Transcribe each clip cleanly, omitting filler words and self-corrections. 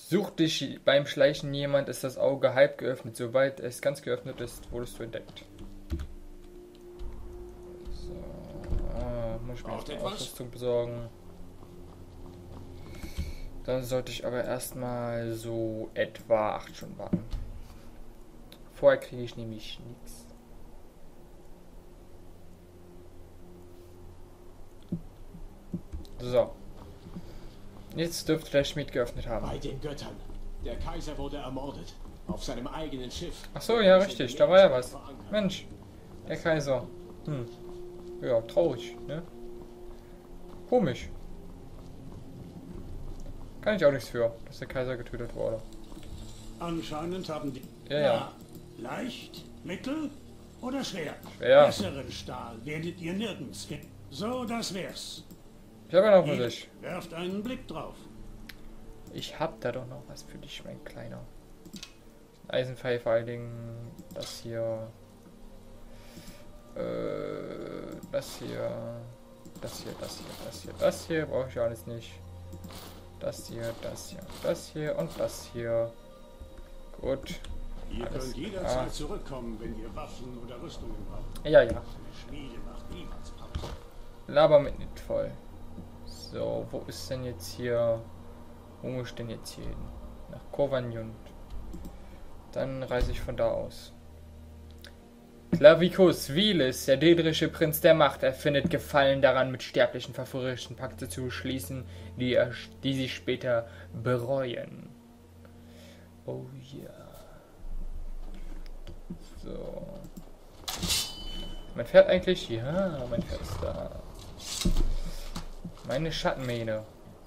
Sucht dich beim Schleichen jemand, ist das Auge halb geöffnet. Sobald es ganz geöffnet ist, wurdest du entdeckt. So, muss ich mir jetzt eine Ausrüstung besorgen. Dann sollte ich aber erstmal so etwa 8 Stunden warten. Vorher kriege ich nämlich nichts. So. Jetzt dürfte der Schmied geöffnet haben. Bei den Göttern. Der Kaiser wurde ermordet. Auf seinem eigenen Schiff. Ach so, ja, richtig. Da war ja was. Mensch. Der Kaiser. Ja, traurig, ne? Komisch. Kann ich auch nichts für, dass der Kaiser getötet wurde. Anscheinend haben die... Ja. Leicht, mittel oder schwer? Schwer. Besseren Stahl werdet ihr nirgends finden. So, das wär's. Ich habe ja noch für dich. Werft einen Blick drauf. Ich hab da doch noch was für dich, mein Kleiner. Eisenpfeil vor allen Dingen. Das hier. Das hier. Das hier, das hier, das hier. Das hier brauche ich alles nicht. Das hier, das hier, das hier und das hier. Gut. Ihr könnt jederzeit zurückkommen, wenn ihr Waffen oder Rüstungen braucht. Ja. Eine Schmiede macht niemals Pause. Laber mit nicht voll. So, wo ist denn jetzt hier... Wo muss ich denn jetzt hier hin? Nach Kovanjund. Dann reise ich von da aus. Clavicus Vilis, der dädrische Prinz der Macht, erfindet Gefallen daran, mit sterblichen verführerischen Pakte zu schließen, die sie später bereuen. Oh ja. So. Mein Pferd eigentlich? Ja, mein Pferd ist da. Meine Schattenmähne.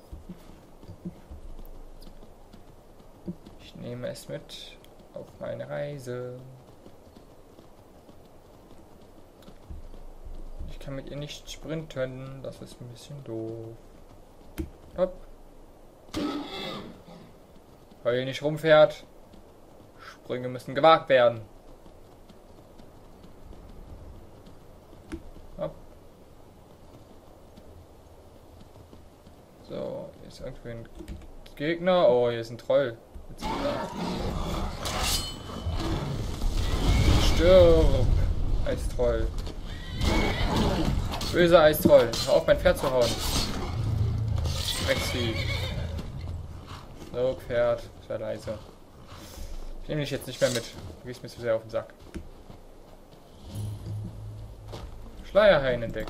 Ich nehme es mit auf meine Reise. Ich kann mit ihr nicht sprinten, das ist ein bisschen doof. Hopp. Heul nicht rum, Pferd. Sprünge müssen gewagt werden. Hopp. So, hier ist irgendwie ein Gegner. Oh, hier ist ein Troll. Stirb, Eistroll. Böser Eistroll. Hör auf, mein Pferd zu hauen. Drecksvieh. So, Pferd. Sei leise. Ich nehme dich jetzt nicht mehr mit. Du gehst mir zu sehr auf den Sack. Schleierhain entdeckt.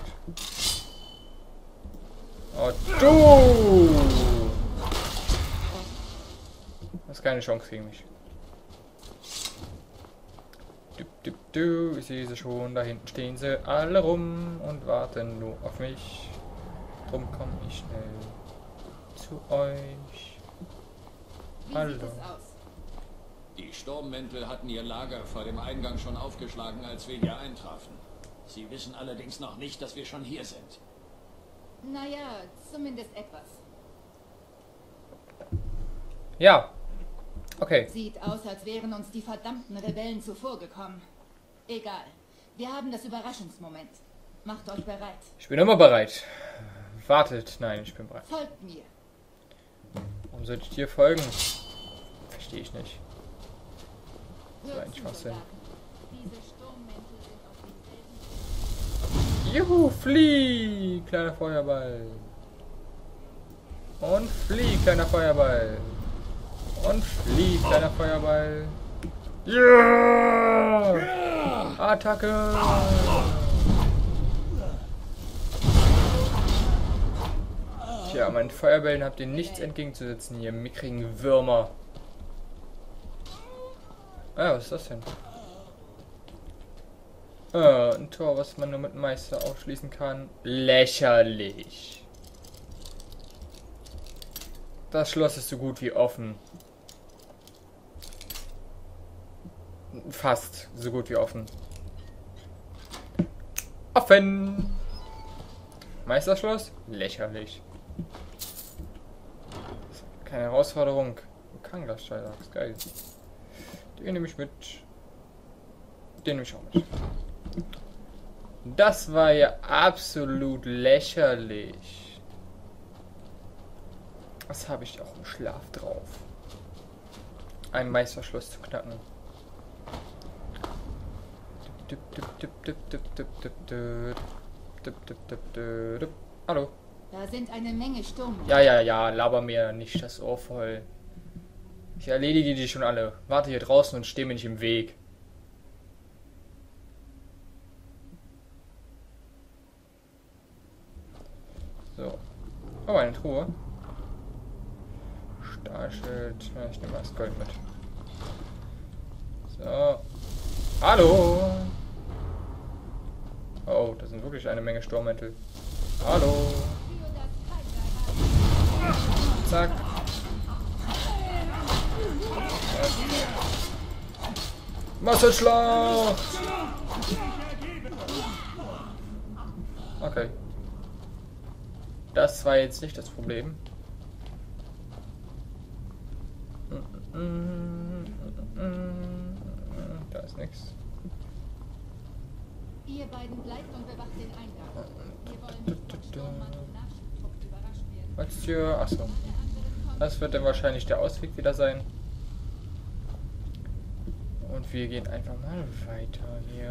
Oh, du! Hast keine Chance gegen mich. Ich sehe sie schon, da hinten stehen sie alle rum und warten nur auf mich. Drum komme ich schnell zu euch. Hallo. Wie sieht es aus? Die Sturmmäntel hatten ihr Lager vor dem Eingang schon aufgeschlagen, als wir hier eintrafen. Sie wissen allerdings noch nicht, dass wir schon hier sind. Naja, zumindest etwas. Ja. Okay. Sieht aus, als wären uns die verdammten Rebellen zuvorgekommen. Egal. Wir haben das Überraschungsmoment. Macht euch bereit. Ich bin immer bereit. Wartet. Nein, ich bin bereit. Folgt mir. Warum sollte ich dir folgen? Verstehe ich nicht. Das war Hört eigentlich zu, was Sinn. Soldaten. Diese Sturmmäntel sind auf demselben... Juhu, flieh, kleiner Feuerball. Und flieh, kleiner Feuerball. Und flieh, kleiner Feuerball. Ja! Attacke! Tja, meinen Feuerbällen habt ihr nichts entgegenzusetzen, ihr mickrigen Würmer. Ah, was ist das denn? Ein Tor, was man nur mit Meister aufschließen kann. Lächerlich. Das Schloss ist so gut wie offen. Fast so gut wie offen. Offen! Meisterschloss? Lächerlich. Keine Herausforderung. Kanglersteiler, ist geil. Den nehme ich mit. Den nehme ich auch mit. Das war ja absolut lächerlich. Was habe ich auch im Schlaf drauf? ein Meisterschloss zu knacken. Hallo. Da sind eine Menge Sturm. Ja, laber mir nicht das Ohr voll. Ich erledige die schon alle. Warte hier draußen und steh mir nicht im Weg. So. Oh, eine Truhe. Stahlschild. Ja, ich nehme mal das Gold mit. So. Hallo. Oh, das sind wirklich eine Menge Sturmmäntel. Hallo. Zack. Massenschlag! Okay. Das war jetzt nicht das Problem. Da ist nichts. Ihr beiden bleibt und bewacht den Eingang. Wir wollen nicht von Sturmmann und Nachschubtrupp überrascht werden. Was hier? Achso. Das wird dann wahrscheinlich der Ausweg wieder sein. Und wir gehen einfach mal weiter hier.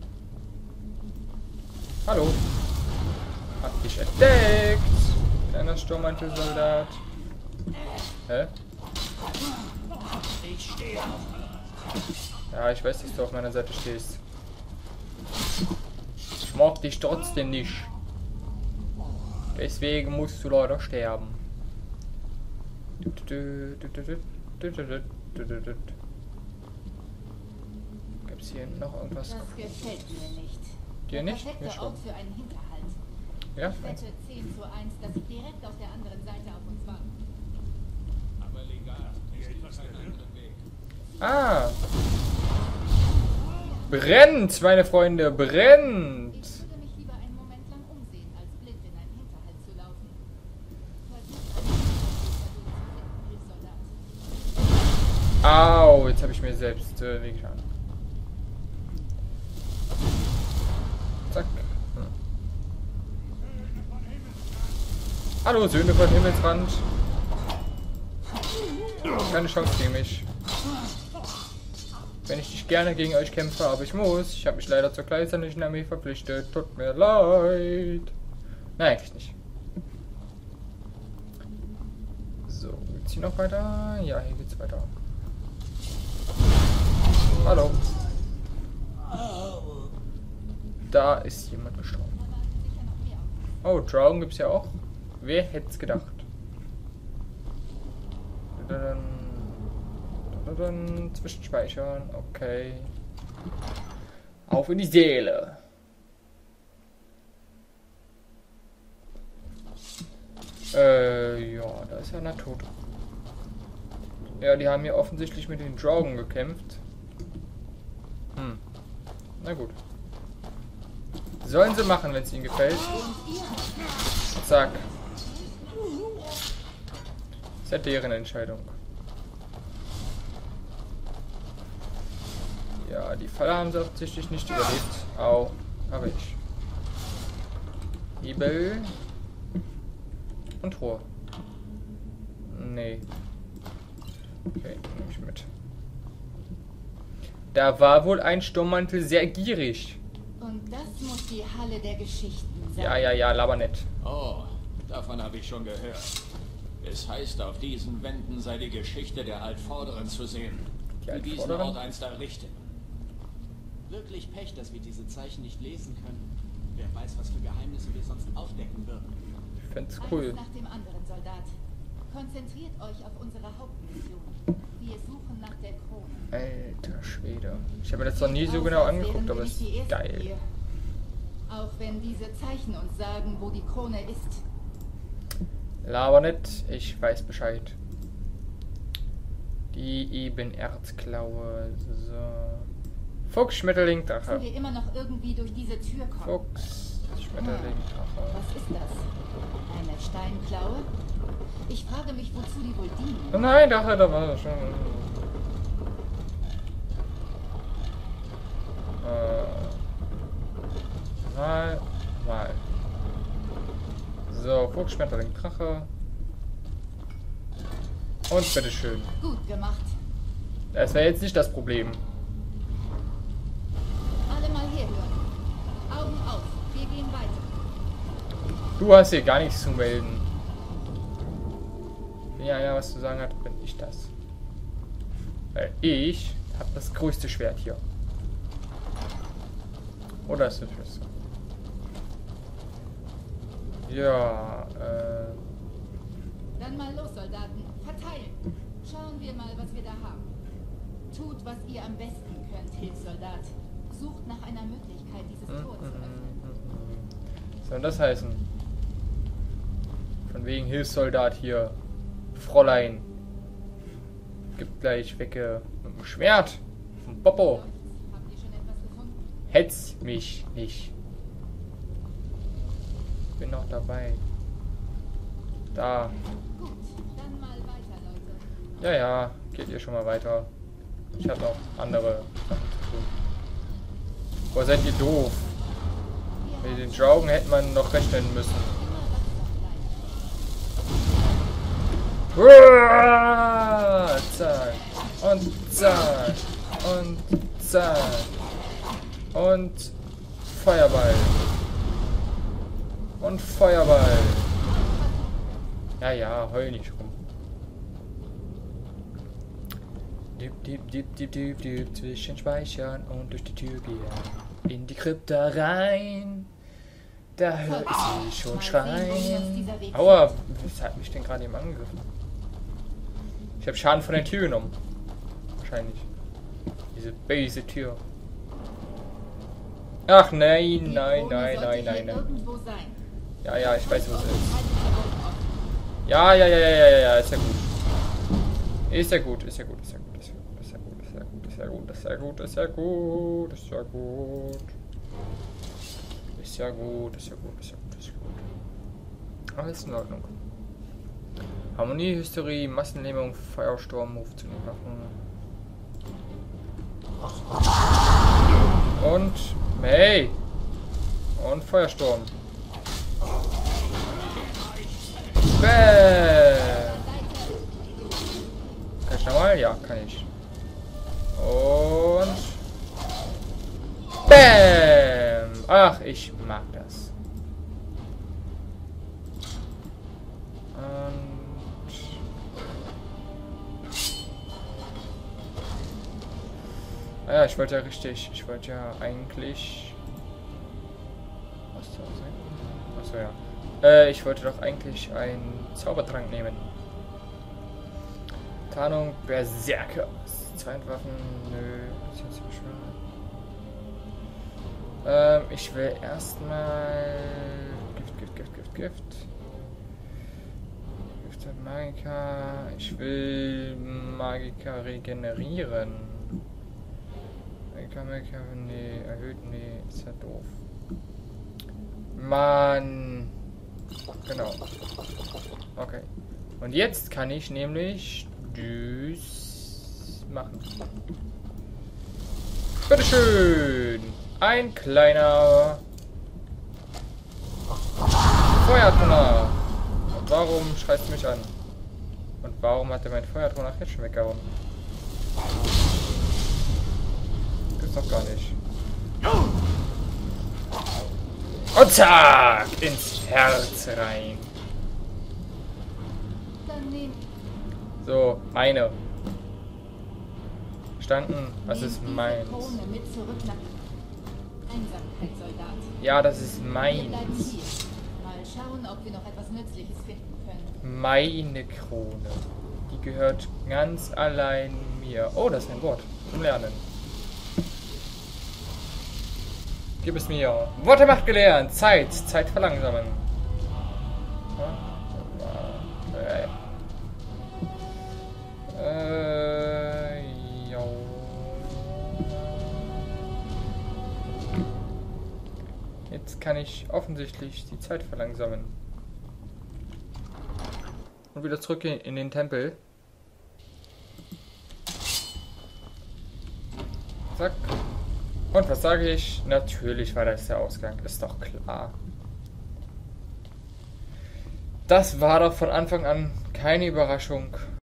Hallo. Hab dich entdeckt. Kleiner Sturmmantelsoldat. Hä? Ja, ich weiß, dass du auf meiner Seite stehst. Ich mag dich trotzdem nicht. Deswegen musst du leider sterben. Gibt's hier noch irgendwas? Das gefällt mir nicht. Dir nicht? Perfekter Mir schon. Ort für einen Hinterhalt. Ja? Ich wette 10:1, dass sie direkt auf der anderen Seite auf uns warten. Aber legal. Es gibt keinen anderen Weg. Ah! Brennt, meine Freunde, brennt! Ich würde mich lieber einen Moment lang umsehen, als blind in einen Hinterhalt zu laufen. Hilfssoldat. Au, jetzt habe ich mir selbst wehgetan. Zack. Hallo, Söhne von Himmelsrand. Keine Chance gegen mich. Wenn ich nicht gerne gegen euch kämpfe, aber ich muss. Ich habe mich leider zur Kaiserlichen Armee verpflichtet. Tut mir leid. Nein, eigentlich nicht. So, geht's hier noch weiter? Ja, hier geht's weiter. Hallo. Da ist jemand gestorben. Oh, Drown gibt's ja auch. Wer hätte es gedacht? Zwischenspeichern, okay. Auf in die Seele. Ja, da ist einer tot. Ja, die haben hier offensichtlich mit den Drogen gekämpft. Na gut. Sollen sie machen, wenn es ihnen gefällt. Zack. Ist ja deren Entscheidung. Ja, die Falle haben sie offensichtlich nicht überlebt. Au, habe ich. Hebel. Und Rohr. Nee. Okay, nehme ich mit. Da war wohl ein Sturmmantel sehr gierig. Und das muss die Halle der Geschichten sein. Ja, laber nicht. Oh, davon habe ich schon gehört. Es heißt, auf diesen Wänden sei die Geschichte der Altvorderen zu sehen, die diesen Altvorderen? Ort einst errichteten. Wirklich Pech, dass wir diese Zeichen nicht lesen können. Wer weiß, was für Geheimnisse wir sonst aufdecken würden. Ich find's Eins cool. nach dem anderen, Soldat. Konzentriert euch auf unsere Hauptmission. Wir suchen nach der Krone. Alter Schwede. Ich habe mir das noch nie so genau angeguckt, aber es ist geil. Hier. Auch wenn diese Zeichen uns sagen, wo die Krone ist. Laber nicht, ich weiß Bescheid. Die Ebenerzklaue. So. Fuchs, Schmetterling, Müssen Drache. wir immer noch irgendwie durch diese Tür kommen. Fuchs, Schmetterling, Drache. Was ist das? Eine Steinklaue? Ich frage mich, wozu die wohl dienen. Oh nein, Drache, da war er schon. Mal. So, Fuchs, Schmetterling, Drache. Und bitteschön. Gut gemacht. Das wäre jetzt nicht das Problem. Alle mal herhören. Augen auf. Wir gehen weiter. Du hast hier gar nichts zu melden. Ja, was zu sagen hat, bin ich das. Weil ich habe das größte Schwert hier. Oder ist das so? Ja, Dann mal los, Soldaten. Verteilen. Schauen wir mal, was wir da haben. Tut, was ihr am besten könnt, Hilfssoldat. Sucht nach einer Möglichkeit, dieses Tor zu öffnen. was soll das heißen? Von wegen Hilfssoldat hier. Fräulein. Gibt gleich wecke mit dem Schwert. Vom Popo. Habt ihr schon etwas gefunden? Hetz mich nicht. Bin noch dabei. Da. Gut, dann mal weiter, Leute. Ja, geht ihr schon mal weiter. Ich habe noch andere Sachen zu tun. Boah, seid ihr doof. Mit den Draugen hätte man noch rechnen müssen. Uah, zack. Und zack. Und zack. Und Feuerball. Und Feuerball. Ja, heul nicht rum. Dip, zwischen Speichern und durch die Tür gehen. In die Krypta rein. Da höre ich sie schon schreien. Aua, was hat mich denn gerade eben angegriffen? Ich habe Schaden von der Tür genommen. Wahrscheinlich. Diese böse Tür. Ach nein. Irgendwo sein. Ja, ich weiß, wo es ist. Haltet die Augen offen. Ja, ist ja gut. Ist ja gut. Alles in Ordnung. Harmonie, Hysterie, Massenlähmung, Feuersturm, Move zu den Waffen. Und, hey! Und Feuersturm. Bäm! Kann ich nochmal? Ja, kann ich. Und... Bäm! Ach, ich mag das. Ja, ich wollte ja eigentlich... Was soll das sein? Achso, ja. Ich wollte doch eigentlich einen Zaubertrank nehmen. Tarnung Berserker. Zweitwaffen, nö. Ich will erstmal Gift. Magika. Ich will Magika regenerieren. Magika, nee, erhöht, nee, ist ja doof. Mann. Genau. Okay. Und jetzt kann ich nämlich das machen. Bitteschön. Ein kleiner Feuertonner. Und warum schreist du mich an? Und warum hat er mein Feuertonner jetzt schon weggehauen? Gibt's doch gar nicht. Und zack! Ins Herz rein. So, meine. Verstanden? Was ist meins? Ja, das ist meins. Mal schauen, ob wir noch etwas Nützliches finden können. Meine Krone. Die gehört ganz allein mir. Oh, das ist ein Wort. Zum Lernen. Gib es mir. Worte macht gelernt. Zeit verlangsamen. Ja. Jetzt kann ich offensichtlich die Zeit verlangsamen. Und wieder zurück in den Tempel. Zack. Und was sage ich? Natürlich war das der Ausgang. Ist doch klar. Das war doch von Anfang an keine Überraschung.